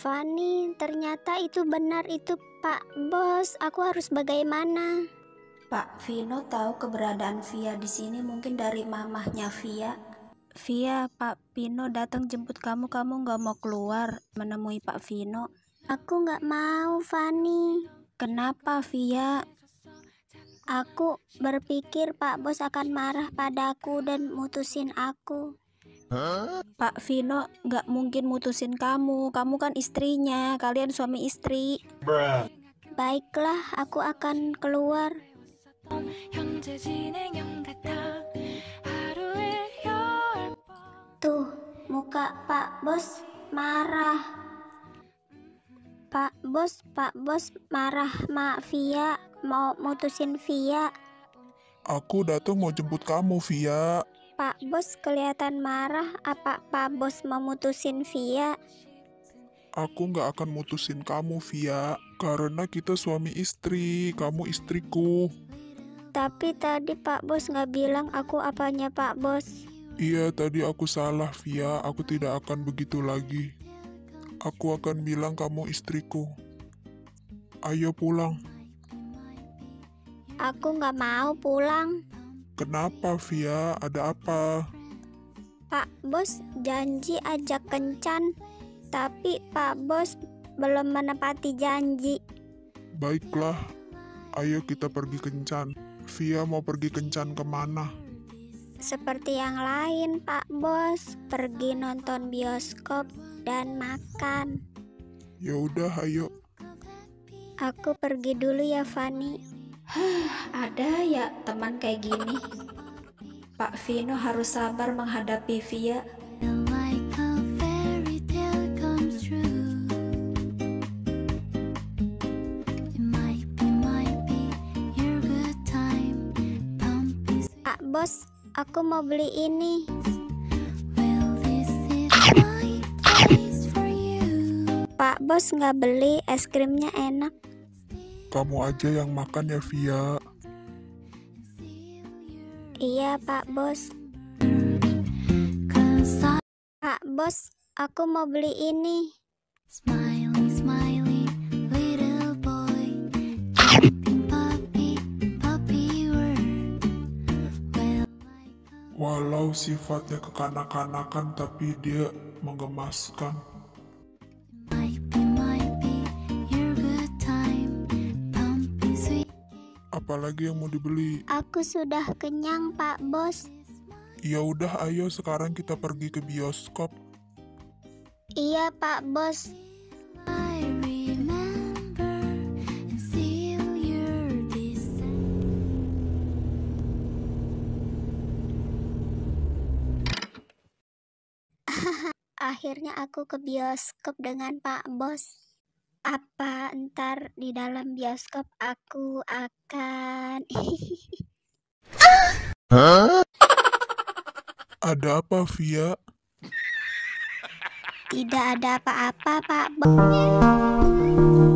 Fani, ternyata itu benar itu Pak Bos. Aku harus bagaimana? Pak Vino tahu keberadaan Via di sini mungkin dari mamahnya Via. Via, Pak Vino datang jemput kamu. Kamu nggak mau keluar menemui Pak Vino? Aku nggak mau, Fani. Kenapa, Via? Aku berpikir Pak Bos akan marah padaku dan mutusin aku. Pak Vino nggak mungkin mutusin kamu. Kamu kan istrinya. Kalian suami istri. Baiklah, aku akan keluar. Tuh, muka Pak Bos marah. Pak Bos marah sama Via, mau mutusin Via. Aku datang mau jemput kamu, Via. Pak Bos kelihatan marah. Apa Pak Bos mau mutusin Via? Aku nggak akan mutusin kamu, Via. Karena kita suami istri, kamu istriku. Tapi tadi Pak Bos nggak bilang aku apanya Pak Bos. Iya, tadi aku salah, Via. Aku tidak akan begitu lagi. Aku akan bilang kamu istriku. Ayo pulang. Aku nggak mau pulang. Kenapa, Via? Ada apa? Pak Bos janji ajak kencan, tapi Pak Bos belum menepati janji. Baiklah, ayo kita pergi kencan. Via mau pergi kencan kemana? Seperti yang lain Pak Bos, pergi nonton bioskop dan makan. Ya udah, ayo. Aku pergi dulu ya, Fani. Ada ya teman kayak gini. Pak Vino harus sabar menghadapi Via. Pak Bos, aku mau beli ini. Pak Bos nggak beli, es krimnya enak. Kamu aja yang makan ya, Via. Iya Pak Bos. Pak Bos, aku mau beli ini. Walau sifatnya kekanak-kanakan, tapi dia menggemaskan. Apalagi yang mau dibeli? Aku sudah kenyang Pak Bos. Ya udah, ayo sekarang kita pergi ke bioskop. Iya Pak Bos. Akhirnya aku ke bioskop dengan Pak Bos. Apa ntar di dalam bioskop aku akan Ada apa, Via? Tidak ada apa-apa Pak Bos.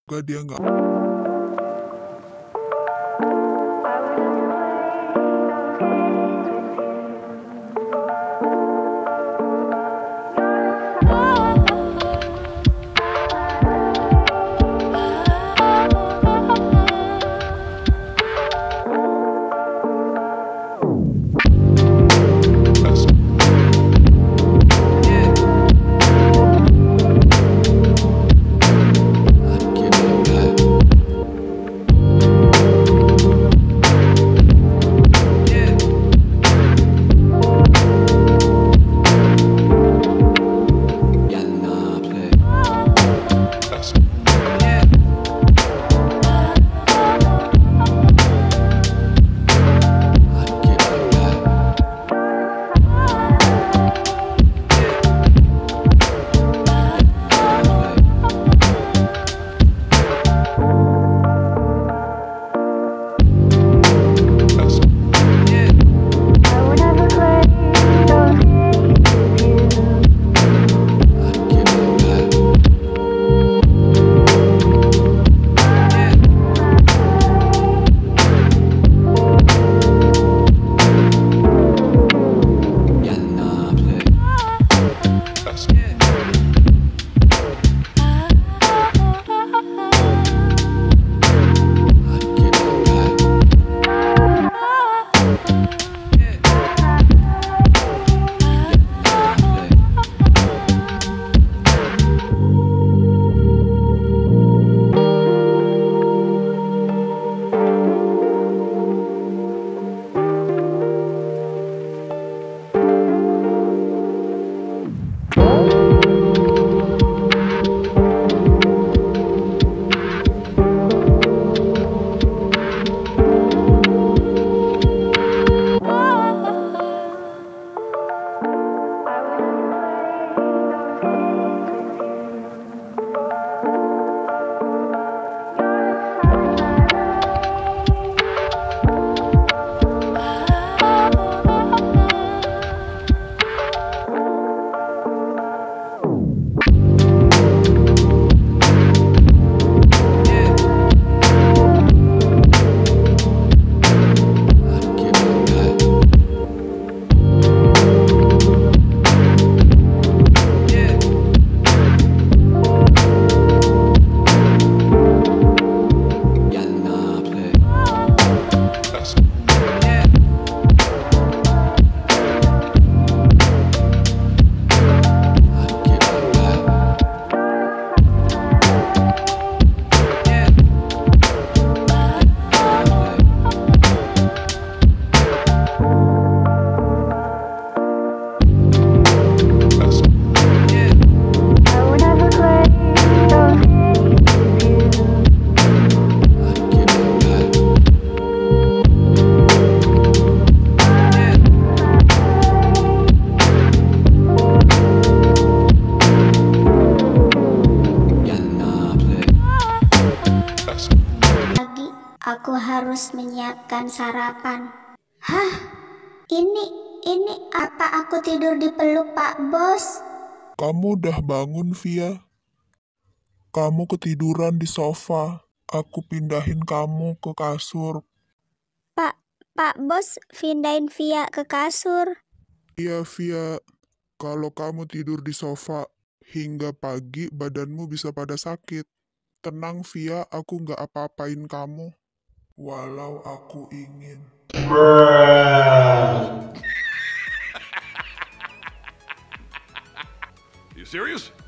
Semoga dia nggak. Aku harus menyiapkan sarapan. Hah? Ini apa aku tidur di peluk Pak Bos? Kamu udah bangun, Via? Kamu ketiduran di sofa. Aku pindahin kamu ke kasur. Pak Bos pindahin Via ke kasur. Iya, Via. Kalau kamu tidur di sofa hingga pagi, badanmu bisa pada sakit. Tenang, Via, aku nggak apa-apain kamu. Walau aku ingin. You serious?